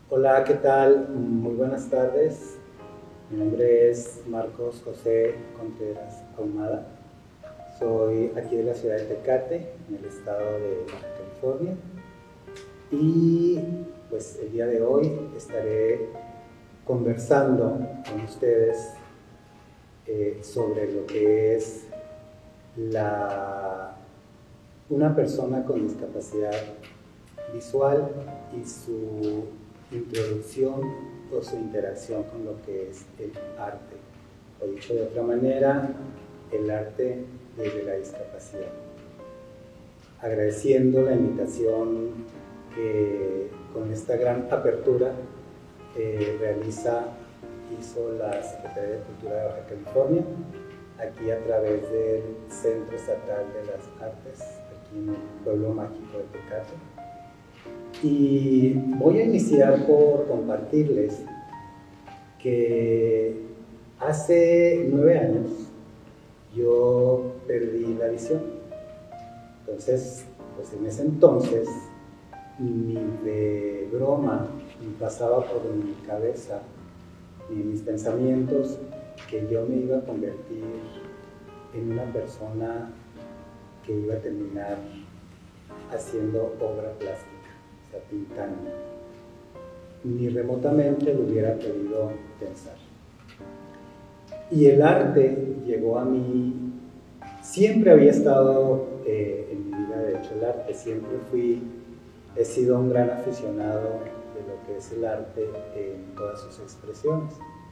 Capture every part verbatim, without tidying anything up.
Hola, ¿qué tal? Muy buenas tardes. Mi nombre es Marcos José Contreras Ahumada. Soy aquí de la ciudad de Tecate, en el estado de Baja California. Y pues el día de hoy estaré conversando con ustedes eh, sobre lo que es la, una persona con discapacidad visual y su introducción o su interacción con lo que es el arte, o dicho de otra manera, el arte desde la discapacidad. Agradeciendo la invitación que con esta gran apertura eh, realiza, hizo la Secretaría de Cultura de Baja California, aquí a través del Centro Estatal de las Artes, aquí en el pueblo mágico de Tecate. Y voy a iniciar por compartirles que hace nueve años yo perdí la visión. Entonces, pues en ese entonces, ni de broma ni pasaba por mi cabeza ni en mis pensamientos que yo me iba a convertir en una persona que iba a terminar haciendo obra plástica. O sea, pintando. Ni remotamente lo hubiera podido pensar. Y el arte llegó a mí, siempre había estado eh, en mi vida, de hecho el arte, siempre fui, he sido un gran aficionado de lo que es el arte en todas sus expresiones.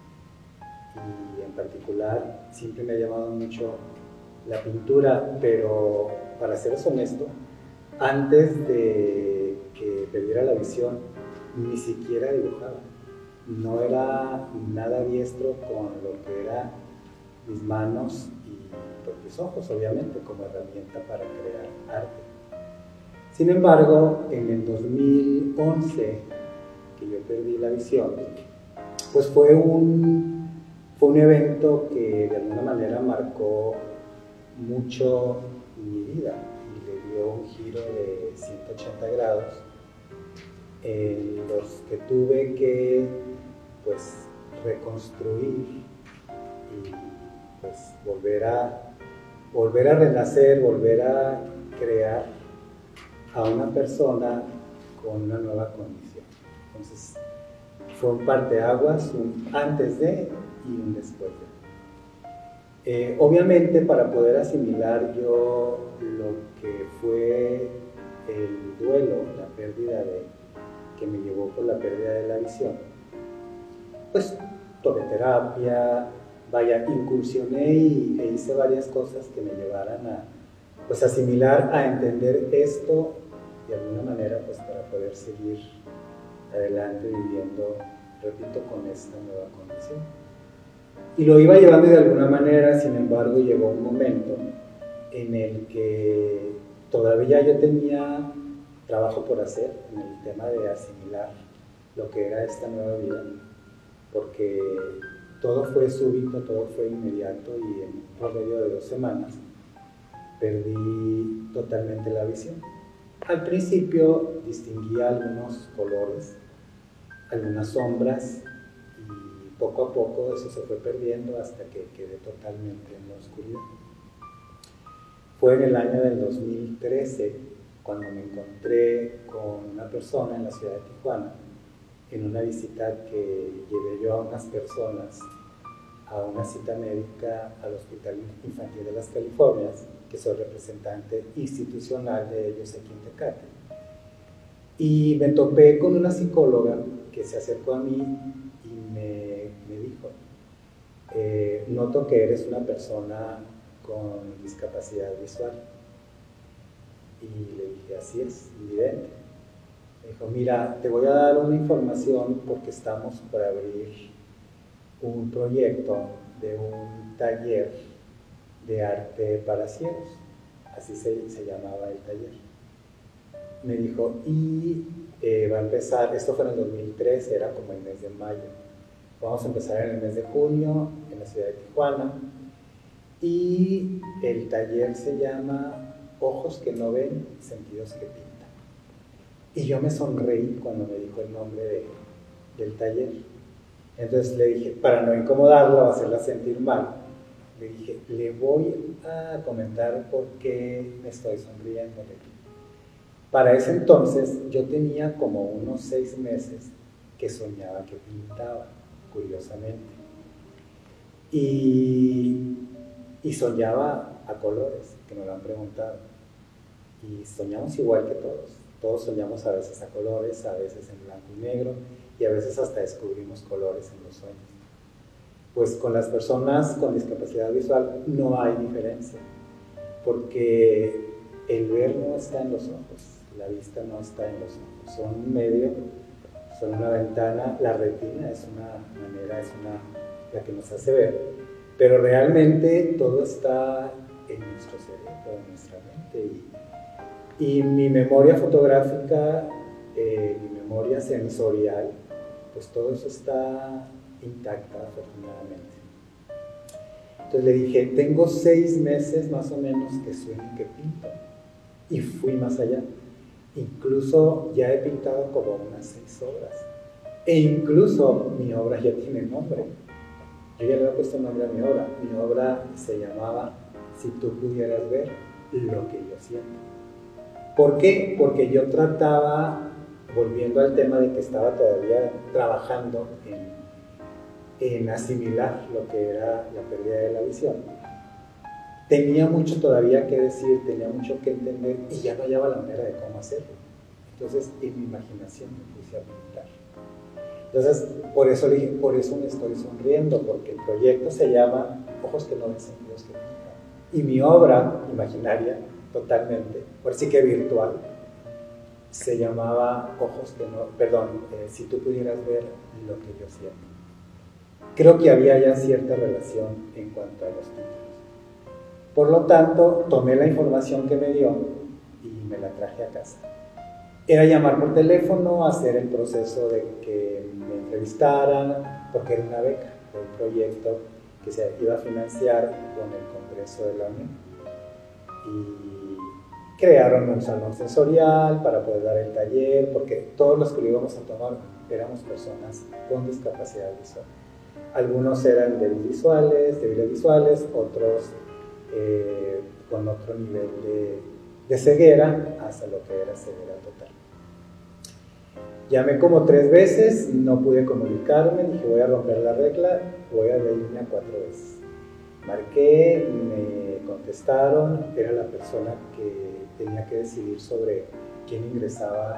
Y en particular siempre me ha llamado mucho la pintura, pero para serles honesto, antes de que perdiera la visión, ni siquiera dibujaba. No era nada diestro con lo que eran mis manos y pues, mis ojos, obviamente, como herramienta para crear arte. Sin embargo, en el dos mil once, que yo perdí la visión, pues fue un, fue un evento que de alguna manera marcó mucho mi vida y le dio un giro de ciento ochenta grados en los que tuve que pues reconstruir y pues volver a volver a renacer, volver a crear a una persona con una nueva condición. Entonces fue un parteaguas, un antes de y un después de. Eh, obviamente, para poder asimilar yo lo que fue el duelo, la pérdida de, que me llevó por la pérdida de la visión, pues tomé terapia, vaya, incursioné y, e hice varias cosas que me llevaran a pues, asimilar, a entender esto de alguna manera, pues para poder seguir adelante viviendo, repito, con esta nueva condición. Y lo iba llevando de alguna manera, sin embargo, llegó un momento en el que todavía yo tenía trabajo por hacer en el tema de asimilar lo que era esta nueva vida, porque todo fue súbito, todo fue inmediato y en un promedio de dos semanas perdí totalmente la visión. Al principio distinguía algunos colores, algunas sombras, poco a poco eso se fue perdiendo hasta que quedé totalmente en la oscuridad. Fue en el año del dos mil trece cuando me encontré con una persona en la ciudad de Tijuana en una visita que llevé yo a unas personas a una cita médica al Hospital Infantil de las Californias, que soy representante institucional de ellos aquí en Tecate. Y me topé con una psicóloga que se acercó a mí y me, me dijo, eh, noto que eres una persona con discapacidad visual. Y le dije, así es, evidente. Me dijo, mira, te voy a dar una información porque estamos por abrir un proyecto de un taller de arte para ciegos. Así se, se llamaba el taller. Me dijo, y eh, va a empezar, esto fue en el dos mil trece, era como el mes de mayo. Vamos a empezar en el mes de junio en la ciudad de Tijuana. Y el taller se llama Ojos que no ven, sentidos que pintan. Y yo me sonreí cuando me dijo el nombre de, del taller. Entonces le dije, para no incomodarla o hacerla sentir mal, le dije, le voy a comentar por qué me estoy sonriendo. Para ese entonces yo tenía como unos seis meses que soñaba que pintaba, curiosamente. Y, y soñaba a colores, que me lo han preguntado. Y soñamos igual que todos. Todos soñamos a veces a colores, a veces en blanco y negro, y a veces hasta descubrimos colores en los sueños. Pues con las personas con discapacidad visual no hay diferencia, porque el ver no está en los ojos, la vista no está en los ojos, son un medio, son una ventana, la retina es una manera, es una, la que nos hace ver, pero realmente todo está en nuestro cerebro, en nuestra mente, y, y mi memoria fotográfica, eh, mi memoria sensorial, pues todo eso está intacta, afortunadamente. Entonces le dije, tengo seis meses más o menos que sueño que pinto, y fui más allá. Incluso ya he pintado como unas seis obras, e incluso mi obra ya tiene nombre. Yo ya le he puesto nombre a mi obra. Mi obra se llamaba Si tú pudieras ver lo que yo siento. ¿Por qué? Porque yo trataba, volviendo al tema de que estaba todavía trabajando en en asimilar lo que era la pérdida de la visión, tenía mucho todavía que decir, tenía mucho que entender, y ya no hallaba la manera de cómo hacerlo. Entonces en mi imaginación me puse a pintar. Entonces por eso le dije, por eso me estoy sonriendo, porque el proyecto se llama Ojos que no ven, sentidos que pintan, y mi obra imaginaria, totalmente, por sí que virtual, se llamaba Ojos que no, perdón, eh, Si tú pudieras ver lo que yo siento. Creo que había ya cierta relación en cuanto a los títulos. Por lo tanto, tomé la información que me dio y me la traje a casa. Era llamar por teléfono, hacer el proceso de que me entrevistaran, porque era una beca, era un proyecto que se iba a financiar con el Congreso de la UNAM. Y crearon un salón sensorial para poder dar el taller, porque todos los que lo íbamos a tomar éramos personas con discapacidad visual. Algunos eran débiles visuales, débiles visuales, otros eh, con otro nivel de, de ceguera, hasta lo que era ceguera total. Llamé como tres veces, no pude comunicarme, dije voy a romper la regla, voy a irme a cuatro veces. Marqué, me contestaron, era la persona que tenía que decidir sobre quién ingresaba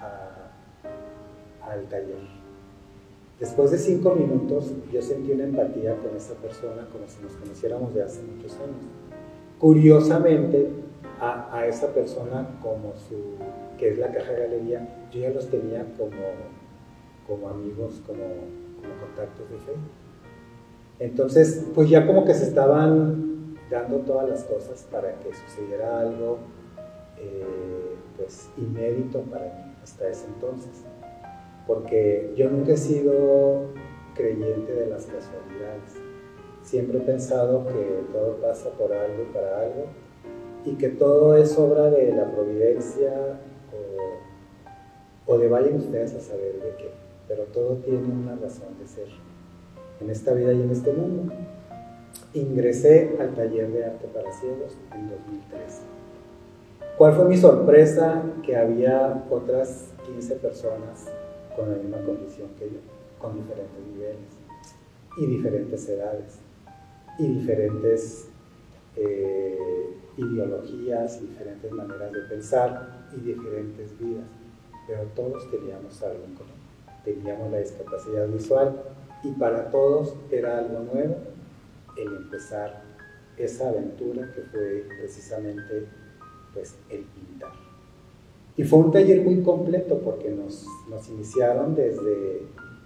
a, al taller. Después de cinco minutos, yo sentí una empatía con esa persona, como si nos conociéramos de hace muchos años. Curiosamente, a, a esa persona, como su, que es la caja de galería, yo ya los tenía como, como amigos, como, como contactos de Facebook. Entonces, pues ya como que se estaban dando todas las cosas para que sucediera algo, eh, pues inédito para mí hasta ese entonces. Porque yo nunca he sido creyente de las casualidades. Siempre he pensado que todo pasa por algo y para algo, y que todo es obra de la providencia o, o de vayan ustedes a saber de qué, pero todo tiene una razón de ser en esta vida y en este mundo. Ingresé al taller de arte para ciegos en dos mil trece. ¿Cuál fue mi sorpresa? Que había otras quince personas con la misma condición que yo, con diferentes niveles y diferentes edades y diferentes eh, ideologías y diferentes maneras de pensar y diferentes vidas, pero todos teníamos algo en común, teníamos la discapacidad visual, y para todos era algo nuevo el empezar esa aventura que fue precisamente pues el pintar. Y fue un taller muy completo porque nos, nos iniciaron desde,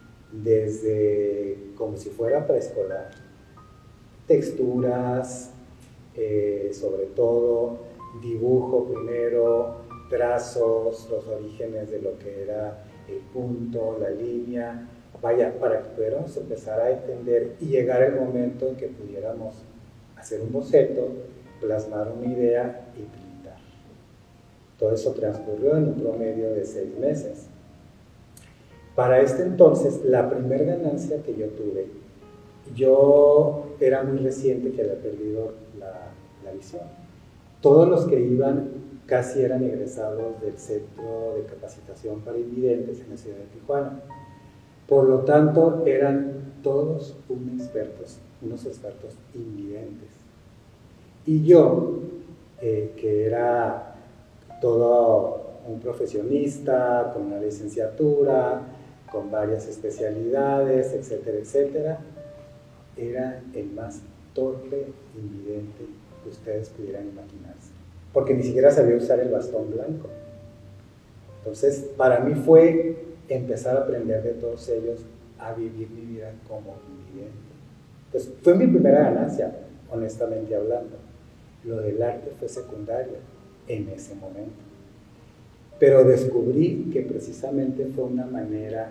desde como si fuera preescolar, texturas, eh, sobre todo dibujo primero, trazos, los orígenes de lo que era el punto, la línea, vaya, para que pudiéramos empezar a entender y llegar el momento en que pudiéramos hacer un boceto, plasmar una idea y pintar. Todo eso transcurrió en un promedio de seis meses. Para este entonces, la primera ganancia que yo tuve, yo era muy reciente que había perdido la, la visión. Todos los que iban casi eran egresados del Centro de Capacitación para Invidentes en la ciudad de Tijuana. Por lo tanto, eran todos unos expertos, unos expertos invidentes. Y yo, eh, que era todo un profesionista, con una licenciatura, con varias especialidades, etcétera, etcétera, era el más torpe invidente que ustedes pudieran imaginarse, porque ni siquiera sabía usar el bastón blanco. Entonces, para mí fue empezar a aprender de todos ellos a vivir mi vida como invidente. Entonces, fue mi primera ganancia, honestamente hablando. Lo del arte fue secundario en ese momento. Pero descubrí que precisamente fue una manera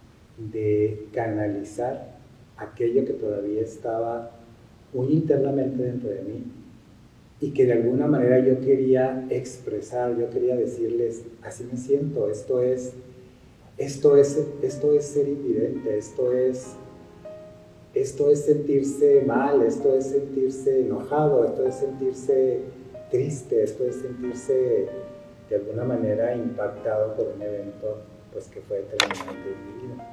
de canalizar aquello que todavía estaba muy internamente dentro de mí y que de alguna manera yo quería expresar, yo quería decirles, así me siento, esto es, esto es, esto es ser invidente, esto es, esto es sentirse mal, esto es sentirse enojado, esto es sentirse triste, esto es sentirse de alguna manera impactado por un evento pues, que fue determinante en mi vida.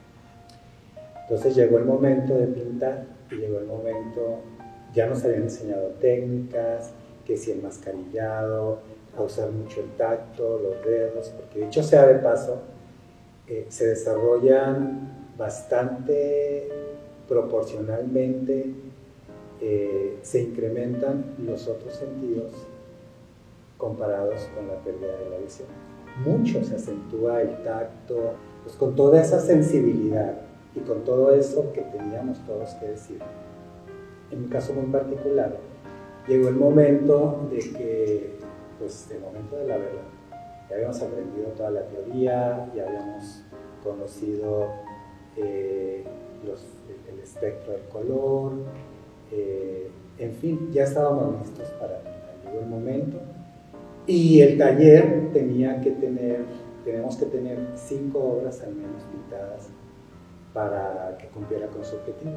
Entonces llegó el momento de pintar y llegó el momento, ya nos habían enseñado técnicas, que si el mascarillado, a usar mucho el tacto, los dedos, porque dicho sea de paso, eh, se desarrollan bastante proporcionalmente, eh, se incrementan los otros sentidos comparados con la pérdida de la visión. Mucho se acentúa el tacto, pues con toda esa sensibilidad y con todo eso que teníamos todos que decir. En mi caso muy particular, llegó el momento de que, pues el momento de la verdad, ya habíamos aprendido toda la teoría, ya habíamos conocido eh, los, el, el espectro del color, eh, en fin, ya estábamos listos para pintar. Llegó el momento y el taller tenía que tener, tenemos que tener cinco obras al menos pintadas para que cumpliera con su objetivo.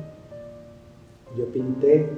Yo pinté,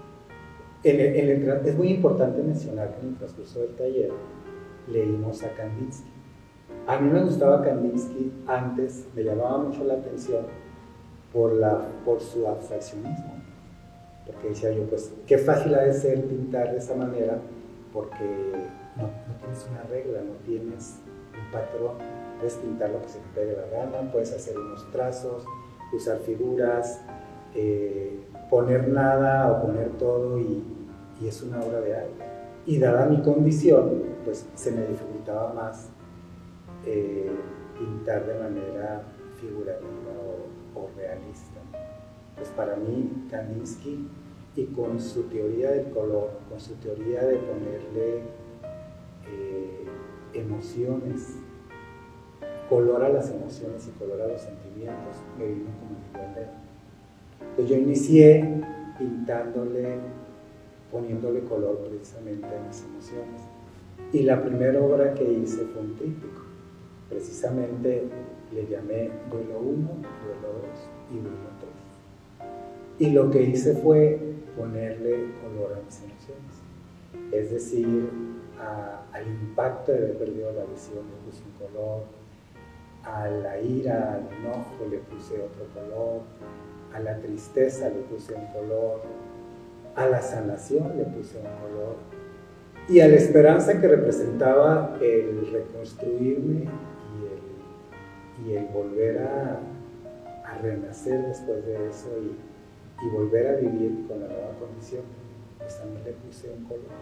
en el, en el, es muy importante mencionar que en el transcurso del taller leímos a Kandinsky. A mí me gustaba Kandinsky antes, me llamaba mucho la atención por, la, por su abstraccionismo, porque decía yo, pues qué fácil ha de ser pintar de esa manera, porque no, no tienes una regla, no tienes un patrón, puedes pintar lo que se te pegue la gana, puedes hacer unos trazos, usar figuras, eh, poner nada o poner todo y, y es una obra de arte. Y dada mi condición, pues se me dificultaba más eh, pintar de manera figurativa o, o realista. Pues para mí, Kandinsky, y con su teoría del color, con su teoría de ponerle eh, emociones, color a las emociones y color a los sentimientos, me vino como anillo al dedo. Entonces yo inicié pintándole, poniéndole color precisamente a mis emociones. Y la primera obra que hice fue un tríptico. Precisamente le llamé duelo uno, duelo dos y duelo tres. Y lo que hice fue ponerle color a mis emociones. Es decir, a, al impacto de haber perdido la visión le puse un color, a la ira, al enojo le puse otro color, a la tristeza le puse un color, a la sanación le puse un color, y a la esperanza que representaba el reconstruirme y el, y el volver a, a renacer después de eso y, y volver a vivir con la nueva condición, pues también le puse un color.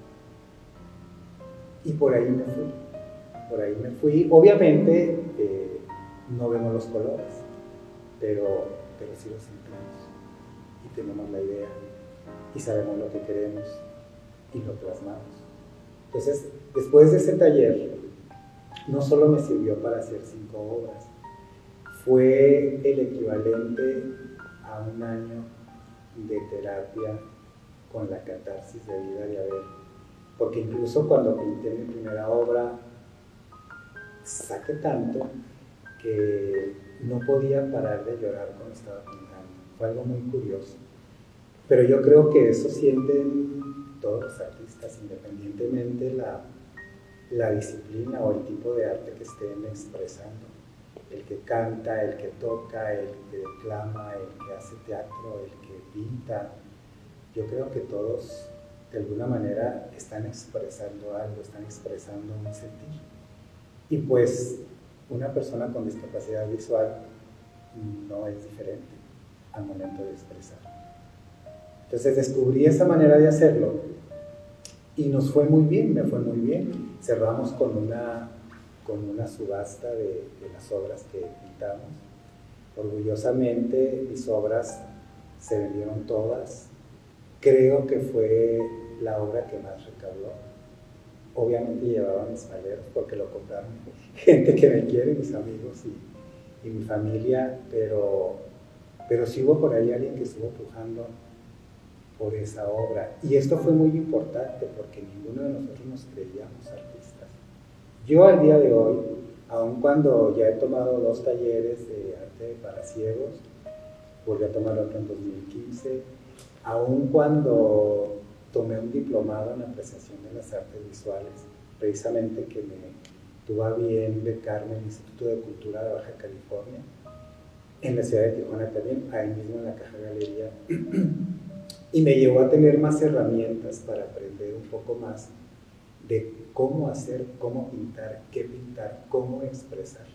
Y por ahí me fui, por ahí me fui. Obviamente eh, no vemos los colores, pero, pero sí los sentimos y tenemos la idea y sabemos lo que queremos y lo plasmamos. Entonces, después de ese taller, no solo me sirvió para hacer cinco obras, fue el equivalente a un año de terapia con la catarsis de vida de Abel, porque incluso cuando pinté mi primera obra, saqué tanto que no podía parar de llorar cuando estaba pintando. Fue algo muy curioso. Pero yo creo que eso sienten todos los artistas, independientemente la, la disciplina o el tipo de arte que estén expresando. El que canta, el que toca, el que declama, el que hace teatro, el que pinta. Yo creo que todos, de alguna manera, están expresando algo, están expresando un sentir. Y pues, una persona con discapacidad visual no es diferente al momento de expresar. Entonces descubrí esa manera de hacerlo y nos fue muy bien, me fue muy bien. Cerramos con una, con una subasta de, de las obras que pintamos. Orgullosamente mis obras se vendieron todas. Creo que fue la obra que más recaudó. Obviamente llevaba mis paleros porque lo compraron gente que me quiere, mis amigos y, y mi familia, pero, pero sí hubo por ahí alguien que estuvo pujando por esa obra. Y esto fue muy importante porque ninguno de nosotros nos creíamos artistas. Yo al día de hoy, aun cuando ya he tomado dos talleres de arte para ciegos, volví a tomar otro en dos mil quince, aun cuando tomé un diplomado en apreciación de las artes visuales, precisamente que me tuvo a bien becarme en el Instituto de Cultura de Baja California, en la ciudad de Tijuana también, ahí mismo en la Caja Galería, y me llevó a tener más herramientas para aprender un poco más de cómo hacer, cómo pintar, qué pintar, cómo expresar.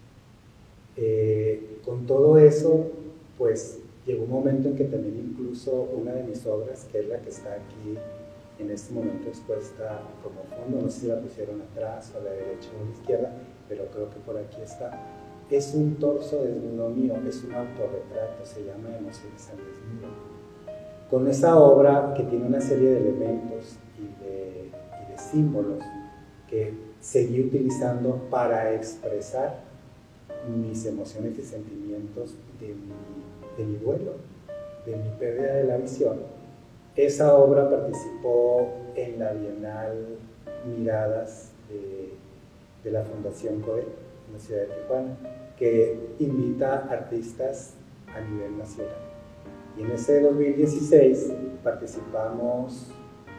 Eh, con todo eso, pues llegó un momento en que también incluso una de mis obras, que es la que está aquí en este momento expuesta como fondo, no sé si la pusieron atrás o a la derecha o a la izquierda, pero creo que por aquí está, es un torso desnudo mío, es un autorretrato, se llama Emociones al desnudo. Con esa obra que tiene una serie de elementos y de, y de símbolos que seguí utilizando para expresar mis emociones y sentimientos de mi, de mi duelo, de mi pérdida de la visión. Esa obra participó en la Bienal Miradas de, de la Fundación CODE en la ciudad de Tijuana, que invita artistas a nivel nacional. Y en ese dos mil dieciséis participamos,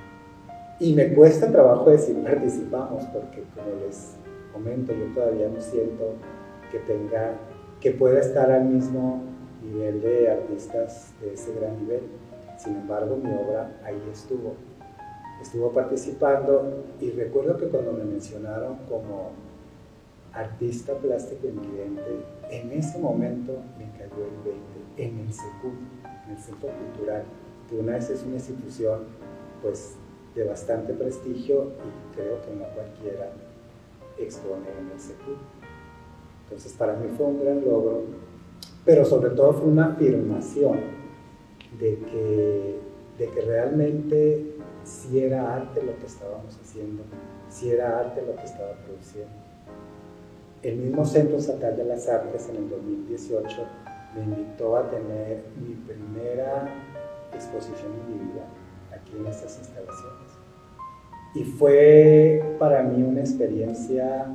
y me cuesta trabajo decir participamos, porque como les comento, yo todavía no siento que tenga, que pueda estar al mismo nivel de artistas de ese gran nivel. Sin embargo, mi obra ahí estuvo, estuvo participando, y recuerdo que cuando me mencionaron como artista plástico invidente, en ese momento me cayó el veinte, en el SECUT, en el Centro Cultural, que una vez es una institución pues de bastante prestigio y creo que no cualquiera expone en el SECUT. Entonces para mí fue un gran logro, pero sobre todo fue una afirmación de que, de que realmente sí era arte lo que estábamos haciendo, sí era arte lo que estaba produciendo. El mismo Centro Estatal de las Artes en el dos mil dieciocho me invitó a tener mi primera exposición individual aquí en estas instalaciones. Y fue para mí una experiencia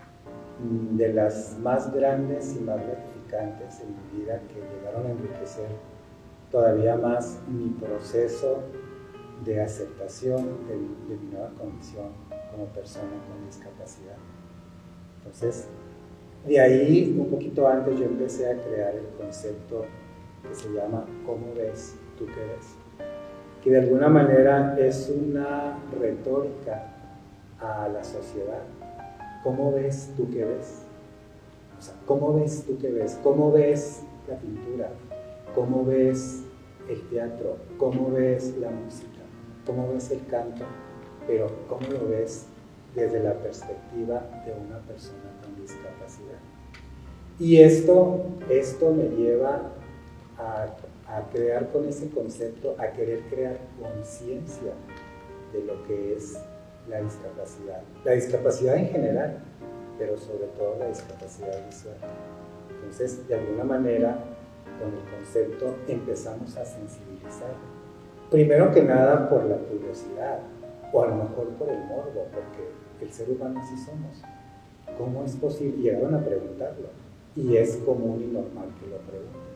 de las más grandes y más gratificantes en mi vida, que llegaron a enriquecer todavía más mi proceso de aceptación de, de mi nueva condición como persona con discapacidad. Entonces, de ahí, un poquito antes, yo empecé a crear el concepto que se llama ¿Cómo ves tú que ves?, que de alguna manera es una retórica a la sociedad. ¿Cómo ves tú que ves? O sea, ¿cómo ves tú que ves? ¿Cómo ves la pintura? ¿Cómo ves el teatro? ¿Cómo ves la música? ¿Cómo ves el canto? Pero ¿cómo lo ves desde la perspectiva de una persona con discapacidad? Y esto, esto me lleva a, a crear con ese concepto, a querer crear conciencia de lo que es la discapacidad. La discapacidad en general, pero sobre todo la discapacidad visual. Entonces, de alguna manera, con el concepto empezamos a sensibilizar. Primero que nada por la curiosidad, o a lo mejor por el morbo, porque el ser humano así somos. ¿Cómo es posible? Llegaron a preguntarlo. y es común y normal que lo pregunten.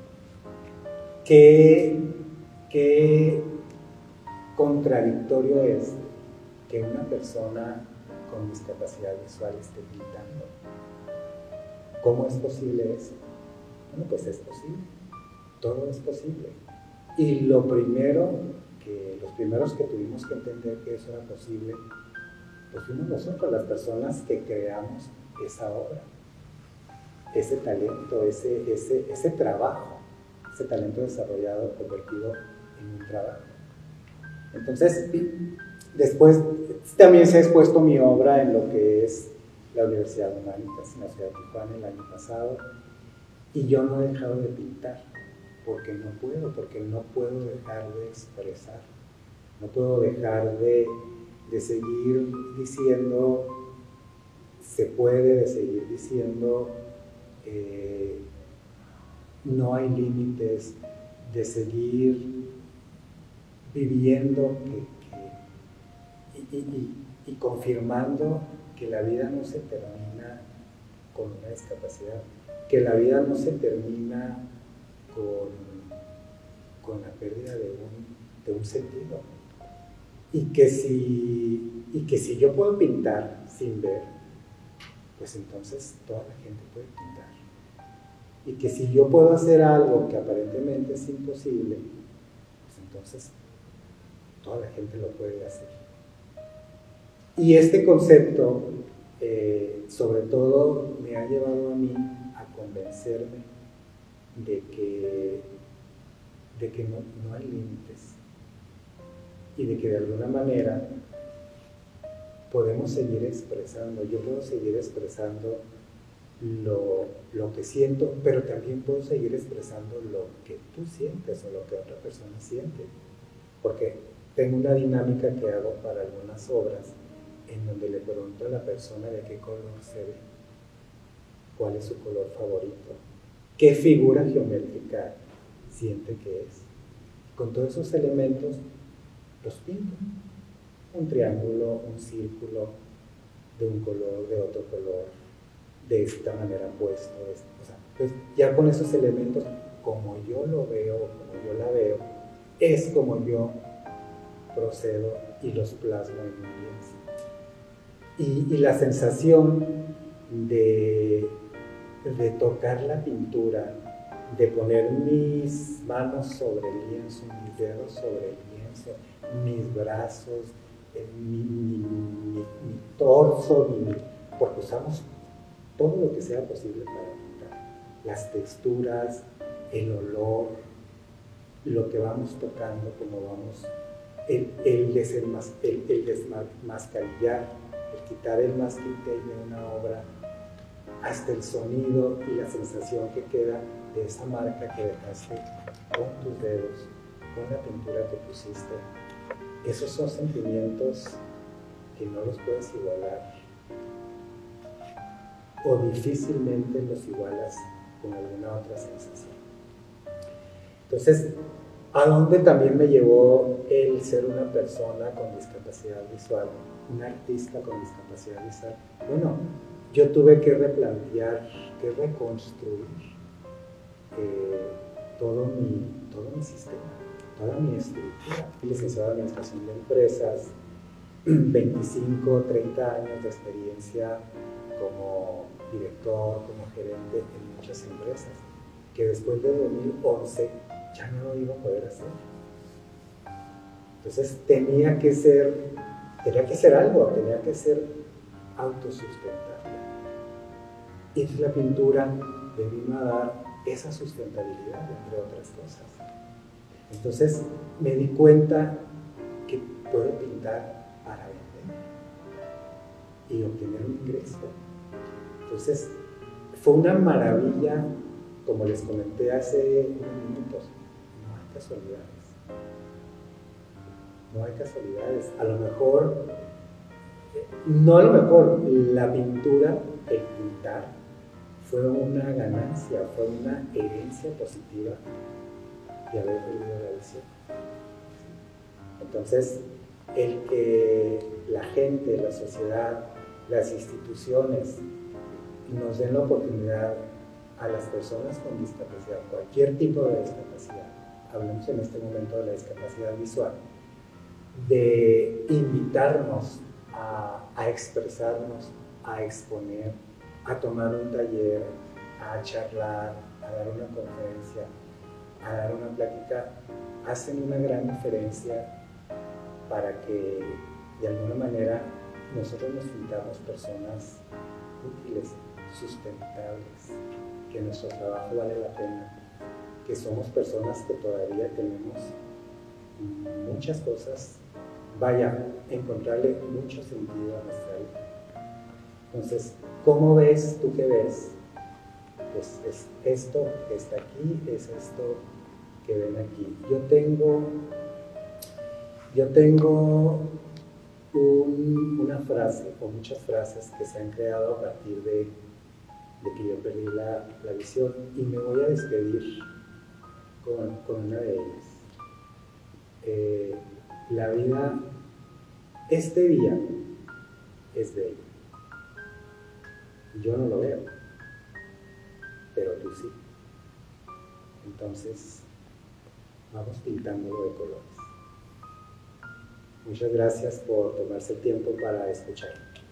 ¿Qué, qué contradictorio es que una persona con discapacidad visual esté pintando? ¿Cómo es posible eso? Bueno, pues es posible, todo es posible. Y lo primero, que los primeros que tuvimos que entender que eso era posible, pues fuimos nosotros, las personas que creamos esa obra, ese talento, ese, ese, ese trabajo, ese talento desarrollado, convertido en un trabajo. Entonces, después también se ha expuesto mi obra en lo que es la Universidad de Humanitas, en la ciudad de Tijuana, el año pasado, y yo no he dejado de pintar, porque no puedo, porque no puedo dejar de expresar, no puedo dejar de, de seguir diciendo, se puede, de seguir diciendo, eh, no hay límites, de seguir viviendo que, que, y, y, y confirmando que la vida no se termina con una discapacidad, que la vida no se termina con, con la pérdida de un, de un sentido. Y que, si, y que si yo puedo pintar sin ver, pues entonces toda la gente puede pintar. Y que si yo puedo hacer algo que aparentemente es imposible, pues entonces toda la gente lo puede hacer. Y este concepto, eh, sobre todo, me ha llevado a mí a convencerme de que, de que no, no hay límites y de que de alguna manera podemos seguir expresando. Yo puedo seguir expresando lo, lo que siento, pero también puedo seguir expresando lo que tú sientes o lo que otra persona siente. Porque tengo una dinámica que hago para algunas obras en donde le pregunto a la persona de qué color se ve, cuál es su color favorito, qué figura geométrica siente que es. Con todos esos elementos los pinto. Un triángulo, un círculo, de un color, de otro color, de esta manera puesto. O sea, pues ya con esos elementos, como yo lo veo, como yo la veo, es como yo procedo y los plasmo en un lienzo. Y, y la sensación de, de tocar la pintura, de poner mis manos sobre el lienzo, mis dedos sobre el lienzo, mis brazos, mi, mi, mi, mi torso, mi, porque usamos todo lo que sea posible para pintar. Las texturas, el olor, lo que vamos tocando, como vamos, el, el, desenmas, el, el desmascarillar, el quitar el masquite de una obra, hasta el sonido y la sensación que queda de esa marca que dejaste con tus dedos, con la pintura que pusiste. Esos son sentimientos que no los puedes igualar, o difícilmente los igualas con alguna otra sensación. Entonces, ¿a dónde también me llevó el ser una persona con discapacidad visual, un artista con discapacidad visual? Bueno, yo tuve que replantear, que reconstruir eh, todo, mi, todo mi sistema, toda mi estructura. Fui licenciado en Administración de Empresas, veinticinco, treinta años de experiencia como director, como gerente en muchas empresas, que después de dos mil once ya no lo iba a poder hacer. Entonces tenía que ser, tenía que ser algo, tenía que ser autosustentable. Y la pintura me vino a dar esa sustentabilidad, entre otras cosas. Entonces me di cuenta que puedo pintar para vender y obtener un ingreso. Entonces fue una maravilla, como les comenté hace unos minutos. No hay casualidades. No hay casualidades. A lo mejor, no a lo mejor, la pintura, el pintar, fue una ganancia, fue una herencia positiva de haber perdido la visión. Entonces, el que la gente, la sociedad, las instituciones nos den la oportunidad a las personas con discapacidad, cualquier tipo de discapacidad, hablamos en este momento de la discapacidad visual, de invitarnos a, a expresarnos, a exponer, a tomar un taller, a charlar, a dar una conferencia, a dar una plática, hacen una gran diferencia para que de alguna manera nosotros nos sintamos personas útiles, sustentables, que nuestro trabajo vale la pena, que somos personas que todavía tenemos muchas cosas, vaya, encontrarle mucho sentido a nuestra vida. Entonces, ¿cómo ves tú que ves? Pues es esto que está aquí, es esto que ven aquí. Yo tengo, yo tengo un, una frase o muchas frases que se han creado a partir de, de que yo perdí la, la visión, y me voy a despedir con, con una de ellas. Eh, la vida, este día es bello. Yo no lo veo, pero tú sí. Entonces, vamos pintándolo de colores. Muchas gracias por tomarse el tiempo para escuchar.